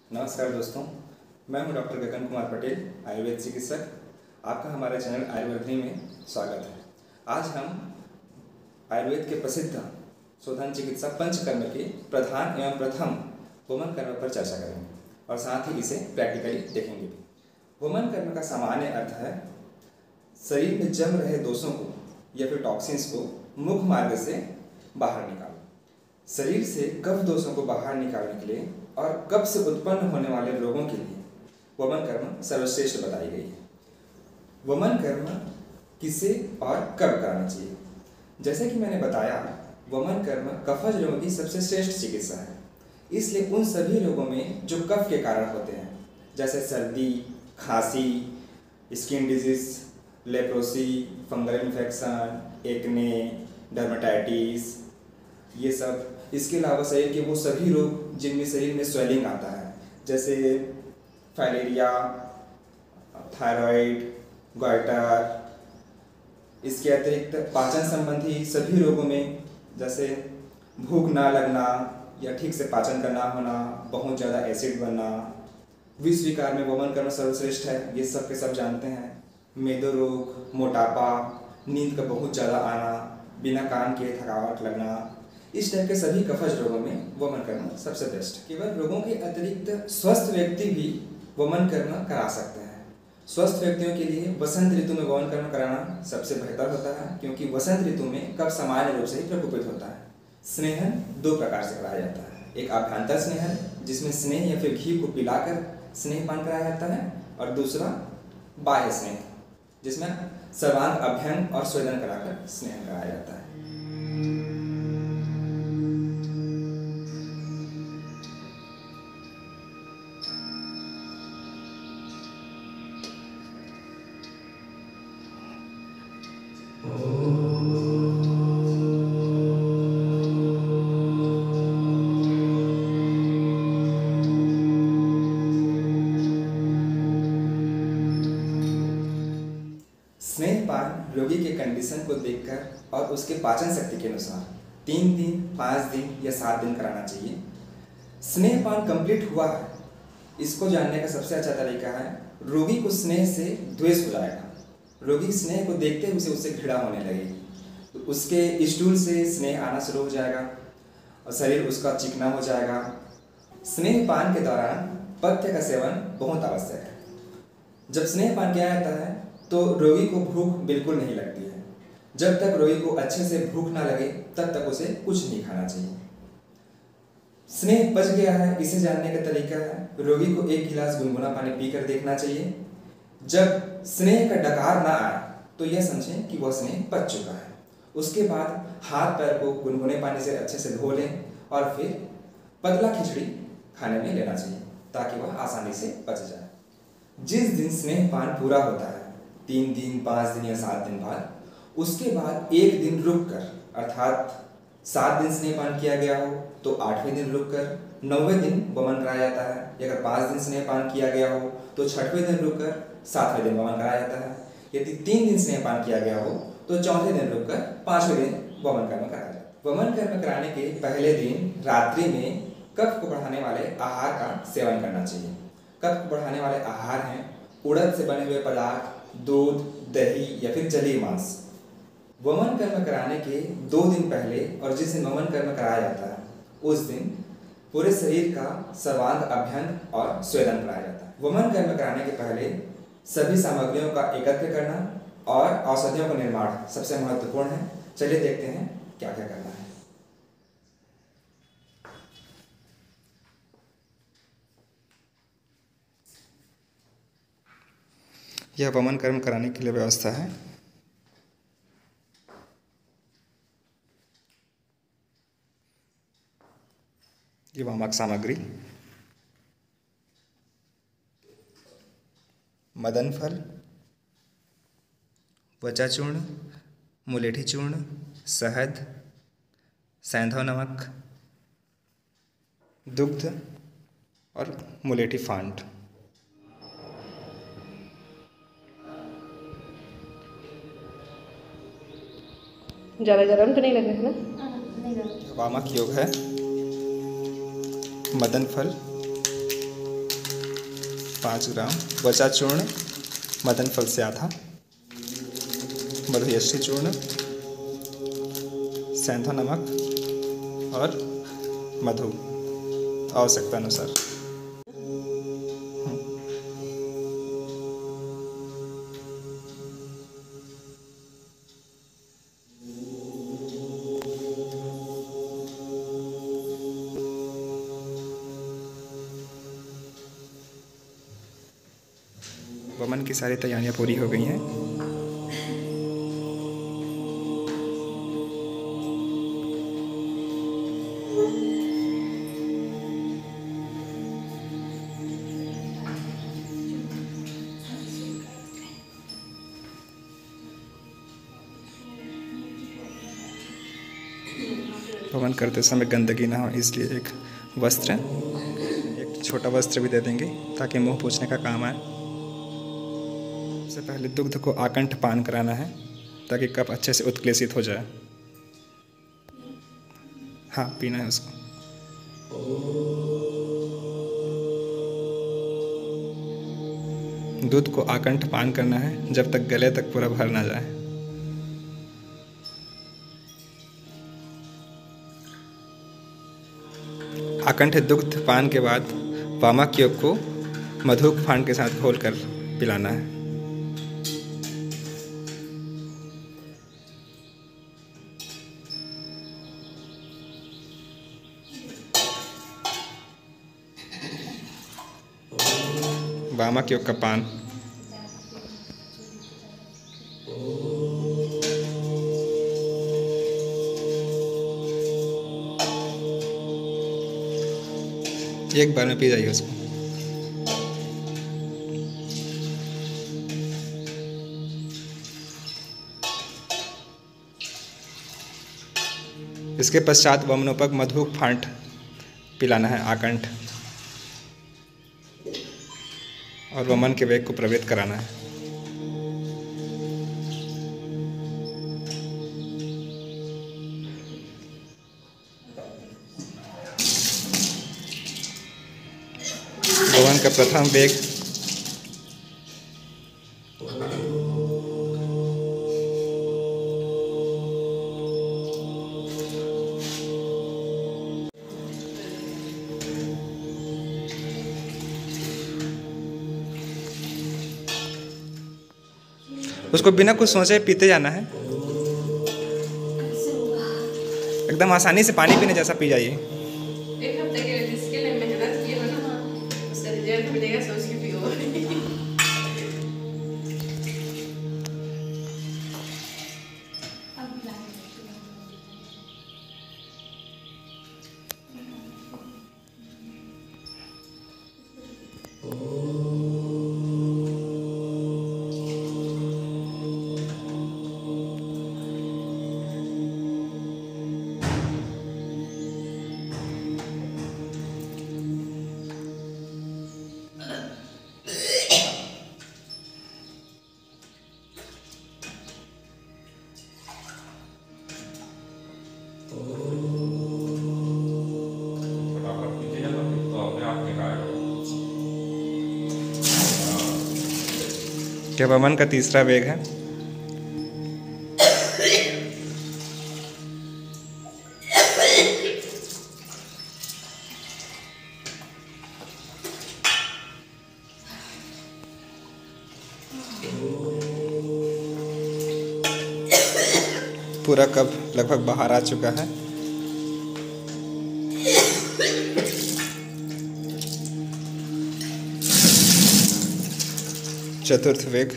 नमस्कार दोस्तों, मैं हूं डॉक्टर गगन कुमार पटेल, आयुर्वेद चिकित्सक। आपका हमारे चैनल आयुर्वेदनी में स्वागत है। आज हम आयुर्वेद के प्रसिद्ध शोधन चिकित्सा पंचकर्म के प्रधान एवं प्रथम वमन कर्म पर चर्चा करेंगे और साथ ही इसे प्रैक्टिकली देखेंगे भी। वमन कर्म का सामान्य अर्थ है शरीर में जम रहे दोषों को या फिर टॉक्सिन्स को मुख मार्ग से बाहर निकालना। शरीर से कफ दोषों को बाहर निकालने के लिए और कफ से उत्पन्न होने वाले रोगों के लिए वमन कर्म सर्वश्रेष्ठ बताई गई है। वमन कर्म किसे और कब कराना चाहिए? जैसे कि मैंने बताया, वमन कर्म कफज रोगों की सबसे श्रेष्ठ चिकित्सा है। इसलिए उन सभी रोगों में जो कफ के कारण होते हैं, जैसे सर्दी, खांसी, skin disease, leprosy, fungal infection, acne, dermatitis, ये सब, इसके अलावा शरीर के वो सभी रोग जिनमें शरीर में स्वेलिंग आता है, जैसे फाइलेरिया, थायराइड, गॉइटर। इसके अतिरिक्त पाचन संबंधी सभी रोगों में, जैसे भूख ना लगना या ठीक से पाचन का ना होना, बहुत ज़्यादा एसिड बनना, विष विकार में वमन कर्म सर्वश्रेष्ठ है, ये सब के सब जानते हैं। मेदो रोग, मोटापा, नींद का बहुत ज़्यादा आना, बिना काम किए थकावट लगना, इस टाइप के सभी कफज रोगों में वमन कर्म सबसे बेस्ट है। केवल रोगों के अतिरिक्त स्वस्थ व्यक्ति भी वमन कर्म करा सकते हैं। स्वस्थ व्यक्तियों के लिए वसंत ऋतु में वमन कर्म कराना सबसे बेहतर होता है, क्योंकि वसंत ऋतु में कफ सामान्य रूप से ही प्रकोपित होता है। स्नेहन दो प्रकार से कराया जाता है, एक अभ्यंतर स्नेहन जिसमें स्नेह या फिर घी को पिलाकर स्नेहपान कराया जाता है, और दूसरा बाह्य स्नेह जिसमें सर्वांग अभ्यंग और स्वेदन कराकर स्नेहन कराया जाता है। स्नेहपान रोगी के कंडीशन को देखकर और उसके पाचन शक्ति के अनुसार 3 दिन, 5 दिन या 7 दिन कराना चाहिए। स्नेहपान कंप्लीट हुआ है, इसको जानने का सबसे अच्छा तरीका है, रोगी को स्नेह से द्वेष हो जाएगा। रोगी स्नेह को देखते ही उससे घृणा होने लगेगी, तो उसके स्टूल से स्नेह आना शुरू हो जाएगा और शरीर उसका चिकना हो जाएगा। स्नेहपान के दौरान पथ्य का सेवन बहुत आवश्यक है। जब स्नेहपान किया जाता है तो रोगी को भूख बिल्कुल नहीं लगती है। जब तक रोगी को अच्छे से भूख ना लगे तब तक उसे कुछ नहीं खाना चाहिए। स्नेह पच गया है, इसे जानने का तरीका है, रोगी को 1 गिलास गुनगुना पानी पीकर देखना चाहिए। जब स्नेह का डकार ना आए तो यह समझें कि वह स्नेह पच चुका है। उसके बाद हाथ पैर को गुनगुने पानी से अच्छे से धो लें और फिर पतला खिचड़ी खाने में लेना चाहिए ताकि वह आसानी से पच जाए। जिस दिन स्नेहपान पूरा होता है, 3 दिन, 5 दिन या 7 दिन बाद, उसके बाद 1 दिन रुक कर, अर्थात 7 दिन स्नेहपान किया गया हो तो 8वें दिन रुक कर 9वें दिन वमन कराया जाता है। अगर 5 दिन स्नेहपान किया गया हो तो 6वें दिन रुक कर 7वें दिन वमन कराया जाता है। यदि 3 दिन स्नेहपान किया गया हो तो 4थे दिन रुक कर 5वें दिन वमन कर्म कराया जाता है। वमन कर्म कराने के पहले दिन रात्रि में कफ को बढ़ाने वाले आहार का सेवन करना चाहिए। कफ को बढ़ाने वाले आहार हैं उड़द से बने हुए पदार्थ, दूध, दही या फिर जलीय मांस। वमन कर्म कराने के 2 दिन पहले और जिस दिन वमन कर्म कराया जाता है उस दिन पूरे शरीर का सर्वांग अभ्यंग और स्वेदन कराया जाता है। वमन कर्म कराने के पहले सभी सामग्रियों का एकत्र करना और औषधियों का निर्माण सबसे महत्वपूर्ण है। चलिए देखते हैं क्या क्या करना है। यह वमन कर्म कराने के लिए व्यवस्था है। ये वामक सामग्री: मदन फल, वचा चूर्ण, मुलेठी चूर्ण, शहद, सैंधव नमक, दुग्ध और मुलेठी फांट। ज़्यादा गर्म तो नहीं लग रहा है ना? वामक योग है: मदन फल, 5 ग्राम वचा चूर्ण, मदन फल से आधा, मधुयष्टि चूर्ण, सेंधा नमक और मधु आवश्यकता अनुसार। वमन की सारी तैयारियां पूरी हो गई हैं। वमन करते समय गंदगी ना हो इसलिए एक छोटा वस्त्र भी दे देंगे ताकि मुंह पोंछने का काम आए। सबसे पहले दुग्ध को आकंठ पान कराना है ताकि कफ अच्छे से उत्क्लेशित हो जाए। हाँ, पीना है उसको। दूध को आकंठ पान करना है जब तक गले तक पूरा भर ना जाए। आकंठ दुग्ध पान के बाद वामक योग को मधु फांड के साथ घोलकर पिलाना है। वामक योग का पान। एक बार में पी जाइए उसको। इसके पश्चात वमनोपग मधु फांट पिलाना है आकंठ और वमन के वेग को प्रवेश कराना है। वमन का प्रथम वेग उसको बिना कुछ सोचे पीते जाना है। एकदम आसानी से पानी पीने जैसा पी जाइए। एक हफ्ते के लिए जिसके लिए मेहनत की हो ना, उसका रिजल्ट मिलेगा, सोच के पियो। क्या वमन का तीसरा वेग है। पूरा कप लगभग बाहर आ चुका है। चतुर्थ वेग।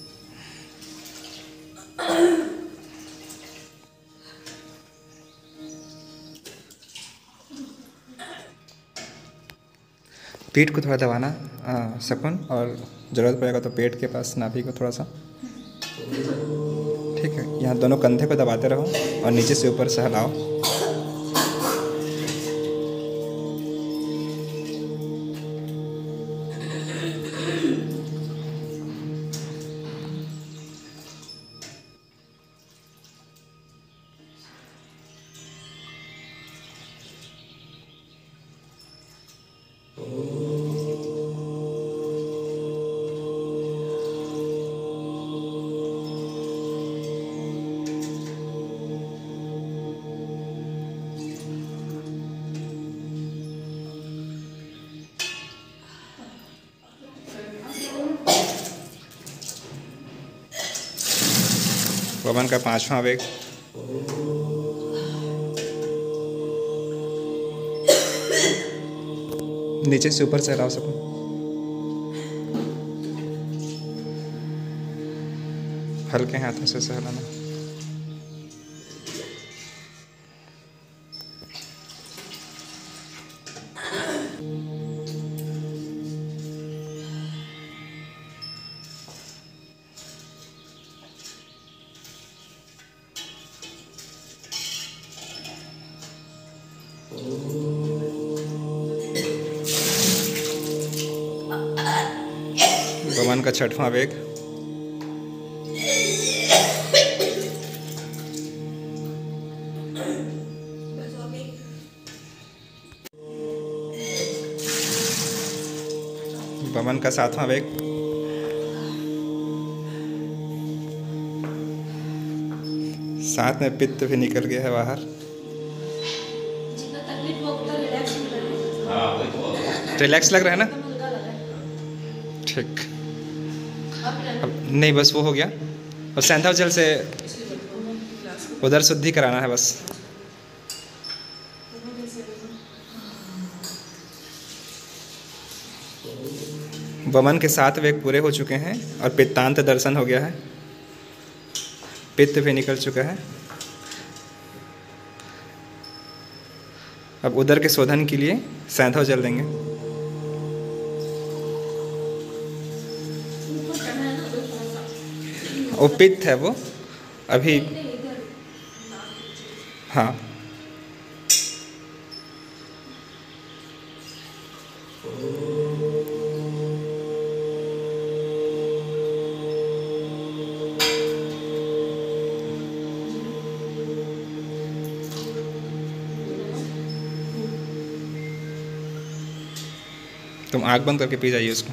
पीठ को थोड़ा दबाना सकून, और ज़रूरत पड़ेगा तो पेट के पास नाभि को थोड़ा सा। ठीक है, यहाँ दोनों कंधे को दबाते रहो और नीचे से ऊपर सहलाओ। वमन का 5वां वेग। नीचे से ऊपर सहलाओ सबको। हल्के हाथों से सहलाना। वमन का 6वां वेग। वमन का 7वां वेग। साथ में पित्त भी निकल गया है बाहर। रिलैक्स लग रहा है ना? ठीक। अब नहीं, बस वो हो गया। और सैंधव जल से उधर शुद्धि कराना है बस। वमन के 7 वेग पूरे हो चुके हैं और पित्तांत दर्शन हो गया है। पित्त भी निकल चुका है। अब उदर के शोधन के लिए सैंधव जल देंगे। वो पित्त है वो अभी। हाँ, तुम आँख बंद करके पी जाइए उसको।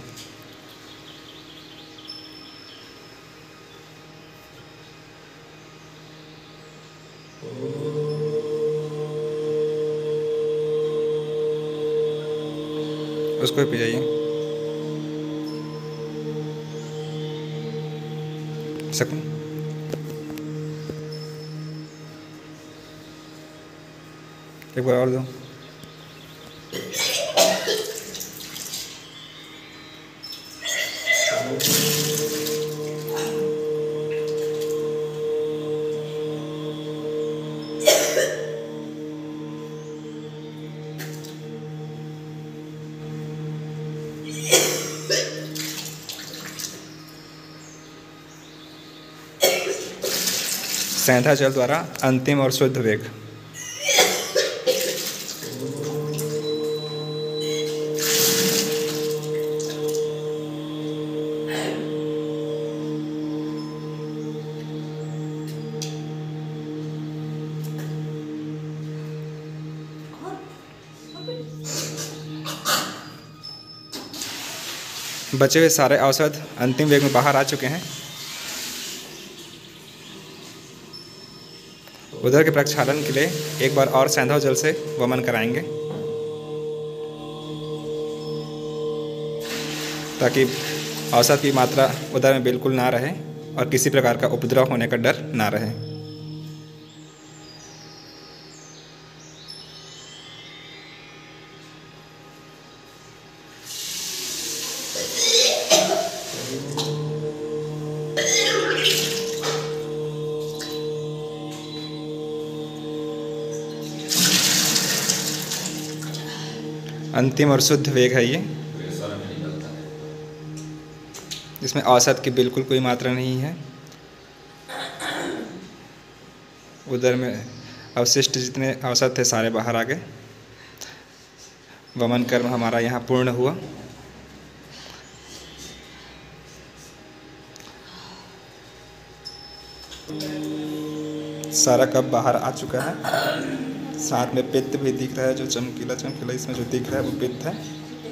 उसको भी पी जाइए। सकूं? एक बार और दो। सैंधा जल द्वारा अंतिम और शुद्ध वेग। बचे हुए सारे औषध अंतिम वेग में बाहर आ चुके हैं। उधर के प्रक्षालन के लिए एक बार और सैंधव जल से वमन कराएंगे ताकि औषध की मात्रा उधर में बिल्कुल ना रहे और किसी प्रकार का उपद्रव होने का डर ना रहे। अंतिम और शुद्ध वेग है ये, जिसमें औसत की बिल्कुल कोई मात्रा नहीं है। उधर में अवशिष्ट जितने औसत थे सारे बाहर आ गए। वमन कर्म हमारा यहाँ पूर्ण हुआ। सारा कप बाहर आ चुका है। साथ में पित्त भी दिख रहा है, जो चमकीला चमकीला इसमें जो दिख रहा है वो पित्त है।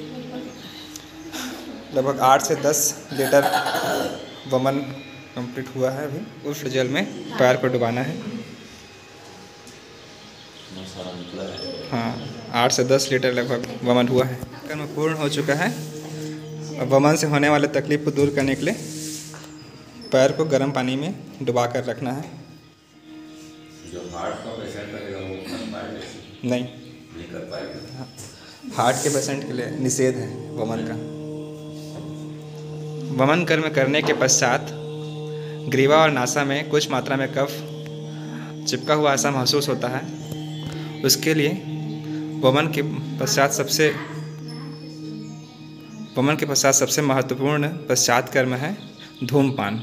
लगभग 8 से 10 लीटर वमन कंप्लीट हुआ है। अभी उस जल में पैर को डुबाना है। हाँ, 8 से 10 लीटर लगभग वमन हुआ है। कर्म पूर्ण हो चुका है। अब वमन से होने वाले तकलीफ को दूर करने के लिए पैर को गर्म पानी में डुबा कर रखना है। जो हार्ट का पेशेंट रहेगा वो कर पाएगा? नहीं कर पाएगा। हार्ट के पेशेंट के लिए निषेध है वमन का। वमन कर्म करने के पश्चात ग्रीवा और नासा में कुछ मात्रा में कफ चिपका हुआ ऐसा महसूस होता है। उसके लिए वमन के पश्चात सबसे महत्वपूर्ण पश्चात कर्म है धूमपान।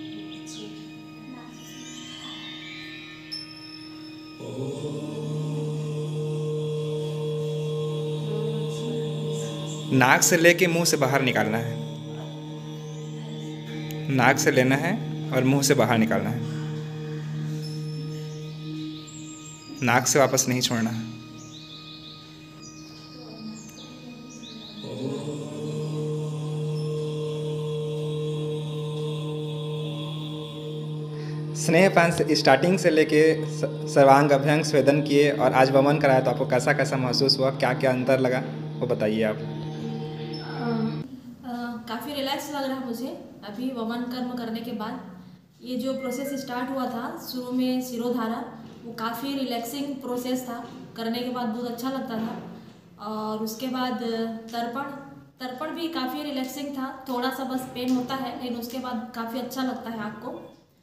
नाक से लेके मुंह से बाहर निकालना है। नाक से लेना है और मुंह से बाहर निकालना है। नाक से वापस नहीं छोड़ना है। स्नेहपान से स्टार्टिंग से लेके सर्वांग अभ्यंग स्वेदन किए और आज वमन कराया, तो आपको कैसा कैसा महसूस हुआ, क्या क्या अंतर लगा वो बताइए आप। काफ़ी रिलैक्स लग रहा है मुझे अभी वमन कर्म करने के बाद। ये जो प्रोसेस स्टार्ट हुआ था शुरू में शिरोधारा, वो काफ़ी रिलैक्सिंग प्रोसेस था, करने के बाद बहुत अच्छा लगता था। और उसके बाद तर्पण भी काफ़ी रिलैक्सिंग था, थोड़ा सा बस पेन होता है लेकिन उसके बाद काफ़ी अच्छा लगता है आपको।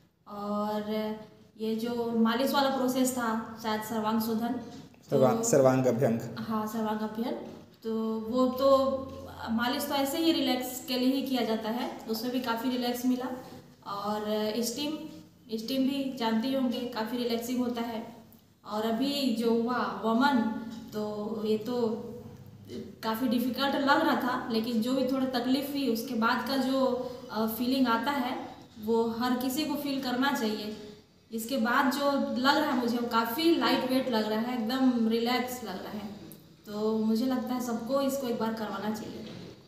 और ये जो मालिश वाला प्रोसेस था शायद सर्वांग शोधन, सर्वांग अभ्यंग, हाँ सर्वांग अभ्यंग, तो वो तो मालिश तो ऐसे ही रिलैक्स के लिए ही किया जाता है, उसमें भी काफ़ी रिलैक्स मिला। और स्टीम भी जानती होंगे काफ़ी रिलैक्सिंग होता है। और अभी जो हुआ वमन, तो ये तो काफ़ी डिफ़िकल्ट लग रहा था, लेकिन जो भी थोड़ा तकलीफ हुई उसके बाद का जो फीलिंग आता है वो हर किसी को फील करना चाहिए। इसके बाद जो लग रहा है मुझे वो काफ़ी लाइट वेट लग रहा है, एकदम रिलैक्स लग रहा है। तो मुझे लगता है सबको इसको एक बार करवाना चाहिए।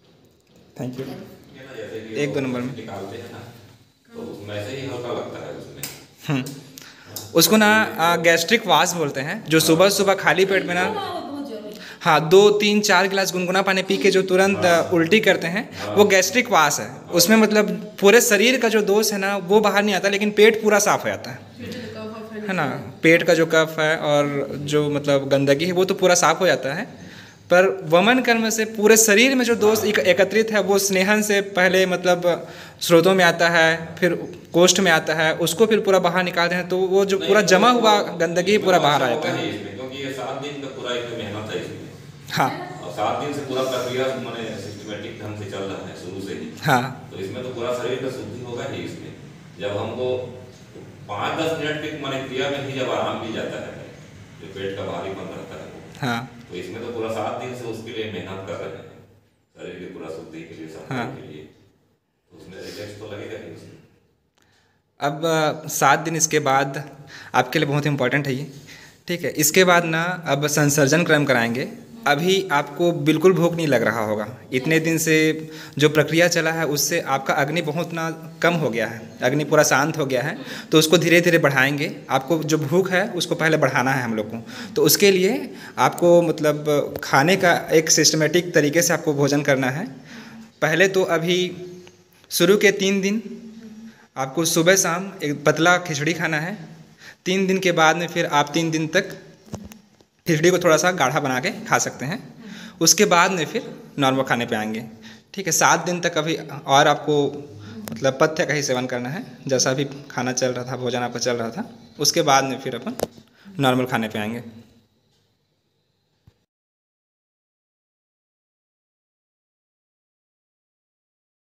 Thank you. जैसे 1-2 नंबर में निकालते हैं ना, तो उसमें ऐसे ही हल्का लगता है उसमें। उसको ना गैस्ट्रिक वास बोलते हैं, जो सुबह सुबह खाली पेट में ना, हाँ 2-3-4 गिलास गुनगुना पानी पी के जो तुरंत उल्टी करते हैं, वो गैस्ट्रिक वास है। उसमें मतलब पूरे शरीर का जो दोष है ना वो बाहर नहीं आता, लेकिन पेट पूरा साफ हो जाता है ना। पेट का जो कफ है और जो मतलब गंदगी है वो तो पूरा साफ हो जाता है। पर वमन कर्म से पूरे शरीर में जो दोष एकत्रित है वो स्नेहन से पहले मतलब स्रोतों में आता है, फिर कोष्ठ में आता है, उसको फिर पूरा बाहर निकालते हैं, तो वो जो पूरा जमा हुआ गंदगी पूरा बाहर आ जाता है। क्योंकि ये 7 दिन का पूरा एक मेहनत है इसमें। हाँ, और 7 दिन से पूरा प्रक्रिया माने सिस्टमेटिक ढंग से चल रहा है शुरू से ही। हाँ, तो इसमें तो पूरा शरीर का शुद्धि होगा ही। इसमें जब हमको 5-10 मिनट की माने क्रिया में ही जब आराम मिल जाता है, जो पेट का भारीपन रहता है, हाँ, तो इसमें तो पूरा 7 दिन से उसके लिए मेहनत कर रहे हैं, शरीर की पूरा शुद्धि के लिए, सफाई के लिए। तो उसमें रिलैक्स तो लगेगा ही उसमें। अब 7 दिन इसके बाद आपके लिए बहुत इम्पोर्टेंट है ये, ठीक है। इसके बाद ना अब संसर्जन क्रम कराएंगे। अभी आपको बिल्कुल भूख नहीं लग रहा होगा, इतने दिन से जो प्रक्रिया चला है उससे आपका अग्नि बहुत ना कम हो गया है, अग्नि पूरा शांत हो गया है। तो उसको धीरे धीरे बढ़ाएंगे। आपको जो भूख है उसको पहले बढ़ाना है हम लोग को। तो उसके लिए आपको मतलब खाने का एक सिस्टमेटिक तरीके से आपको भोजन करना है। पहले तो अभी शुरू के 3 दिन आपको सुबह शाम एक पतला खिचड़ी खाना है। 3 दिन के बाद में फिर आप 3 दिन तक खिचड़ी को थोड़ा सा गाढ़ा बना के खा सकते हैं। उसके बाद में फिर नॉर्मल खाने पे आएंगे, ठीक है। 7 दिन तक अभी और आपको मतलब पथ्य का ही सेवन करना है, जैसा भी खाना चल रहा था, भोजन आपका चल रहा था। उसके बाद में फिर अपन नॉर्मल खाने पे आएंगे।